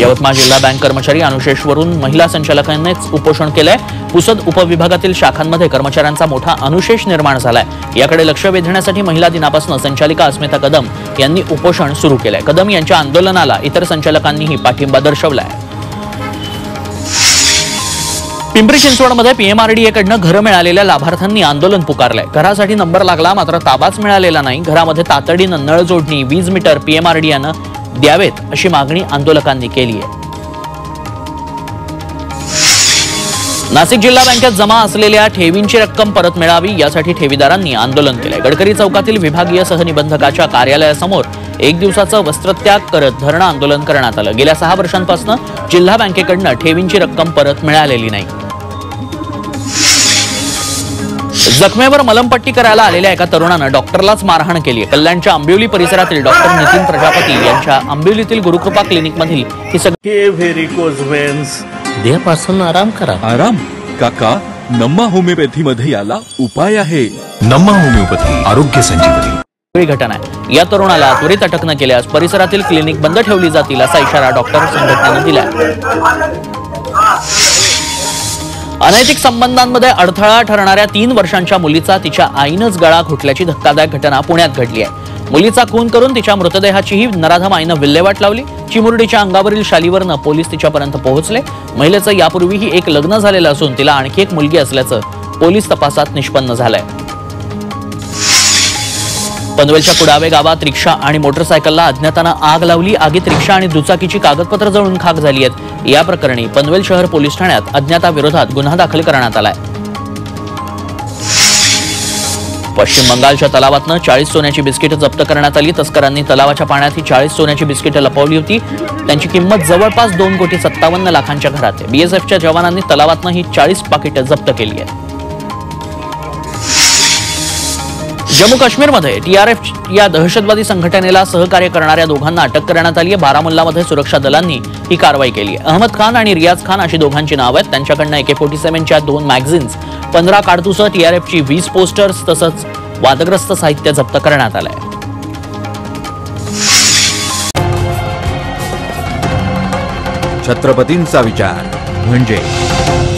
यवतमाळ जिल्हा बँक कर्मचारी अनुशेषवरून महिला संचालकांनीच उपोषण केलंय। पुसद उपविभागातील शाखांमध्ये कर्मचाऱ्यांचा मोठा अनुशेष निर्माण झालाय। याकडे लक्ष वेधण्यासाठी महिला दिनापासून संचालिका अस्मिता कदम यांनी उपोषण सुरू केलंय। कदम यांच्या आंदोलनाला इतर संचालकांनीही पाठिंबा दर्शवलाय। पिंपरी चिंचवडमध्ये पीएमआरडीएकडनं घरं मिळालेल्या लाभार्थ्यांनी आंदोलन पुकारलंय। घरासाठी नंबर लागला मात्र ताबाच मिळालेला नाही। घरामध्ये तातडीनं नळ जोडणी, वीज मीटर पीएमआरडीएनं द्यावेत अशी मागणी आंदोलकांनी केली आहे। नाशिक जिल्हा बँकेत जमा असलेल्या ठेवींची रक्कम परत मिळावी यासाठी ठेवीदारांनी आंदोलन केलंय। गडकरी चौकातील विभागीय सहनिबंधकाच्या कार्यालयासमोर एक दिवसाचं वस्त्रत्याग करत धरणं आंदोलन करण्यात आलं। गेल्या 6 वर्षांपासून जिल्हा बँकेकडनं ठेवींची रक्कम परत मिळालेली नाही। जखमेवर मलमपट्टी करायला आलेल्या एका तरुणानं डॉक्टरलाच मारहाण केली आहे। कल्याणच्या आंबिवली परिसरातील डॉक्टर नितीन प्रजापती यांच्या आंबिवलीतील गुरुकृपा क्लिनिकमधील ही सगळी व्हेरिकोज वेन्स देहापासून आराम करा। आराम काका, नम्मा होमिओपॅथी मध्ये याला उपाय आहे। नम्मा होमिओपॅथी आरोग्य संजीवनी घटना आहे। या तरुणाला त्वरित अटक न केल्यास परिसरातील क्लिनिक बंद ठेवली जातील असा इशारा डॉक्टर संघटनेनं दिलाय। अनैतिक संबंधांमध्ये अडथळा ठरणाऱ्या 3 वर्षांच्या मुलीचा तिच्या आईनंच गळा घोटल्याची धक्कादायक घटना पुण्यात घडली आहे। मुलीचा खून करून तिच्या मृतदेहाचीही नराधम आईनं विल्हेवाट लावली। चिमुरडीच्या अंगावरील शालीवरनं पोलीस तिच्यापर्यंत पोहोचले। महिलेचं यापूर्वीही एक लग्न झालेलं असून तिला आणखी एक मुलगी असल्याचं पोलीस तपासात निष्पन्न झालंय। पनवेलच्या कुडावे गावात रिक्षा आणि मोटरसायकलला अज्ञातानं आग लावली। आगीत रिक्षा आणि दुचाकीची कागदपत्र जळून खाक झाली आहेत। या प्रकरणी पनवेल शहर पोलीस ठाण्यात अज्ञाताविरोधात गुन्हा दाखल करण्यात आलाय। पश्चिम बंगालच्या तलावातनं 40 सोन्याची बिस्किटं जप्त करण्यात आली। तस्करांनी तलावाच्या पाण्यात ही 40 सोन्याची बिस्किटं लपवली होती। त्यांची किंमत जवळपास 2,57 लाखांच्या घरात आहे। बीएसएफच्या जवानांनी तलावातनं ही 40 पाकिटं जप्त केली आहेत। जम्मू काश्मीरमध्ये टीआरएफ या दहशतवादी संघटनेला सहकार्य करणाऱ्या दोघांना अटक करण्यात आली आहे। बारामुल्लामध्ये सुरक्षा दलांनी ही कारवाई केली आहे। अहमद खान आणि रियाज खान अशी दोघांची नावं आहेत। त्यांच्याकडनं AK-47च्या 2 मॅगझिन्स, 15 काडतुसं, टीआरएफची 20 पोस्टर्स तसंच वादग्रस्त साहित्य जप्त करण्यात आलंय। छत्रपतींचा विचार म्हणजे